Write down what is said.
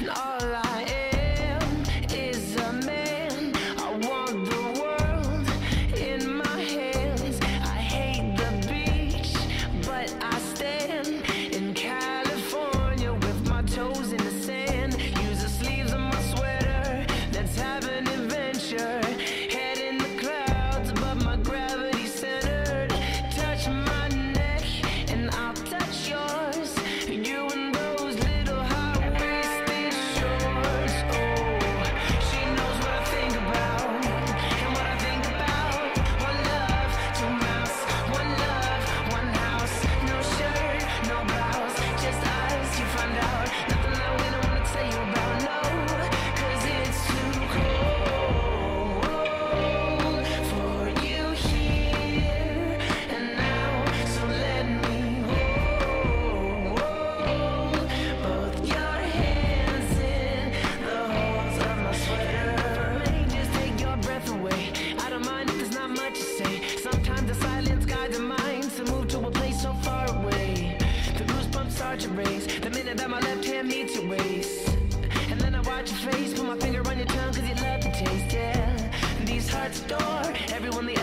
all I am is a man. I want the world in my hands. I hate the beach, but I stand in California with my toes in the sand. Use the sleeves of my sweater, let's have an adventure. Head in the clouds, but my gravity centered. Touch my neck and I'll touch yours. You and those little high-waisted shorts. Oh, she knows what I think about and what I think about. One love, two mouths. One love, one house. No shirt, no blouse, just us. You find out nothing that we don't wanna tell you about. No, 'cause it's too cold for you here and now. So let me hold both your hands in the holes of my sweater. May just take your breath away. I don't mind if there's not much to say. Sometimes the silence guides the mind to move to a place so far away. The goosebumps start to raise the minute that my left hand meets your waist. And then I watch your face, put my finger on your tongue 'cause you love the taste, yeah. These hearts adore everyone they